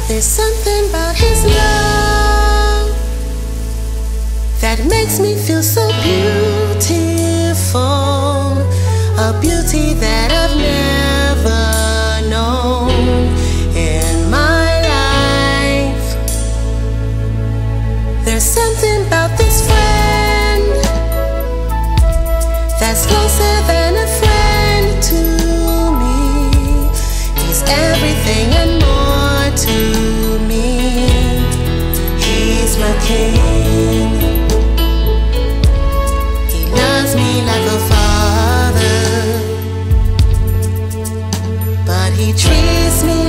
There's something about his love that makes me feel so beautiful, a beauty that I've never known in my life. There's something about this friend that's closer than a friend to me. He's everything and more to me. He's my king. He loves me like a father, but he treats me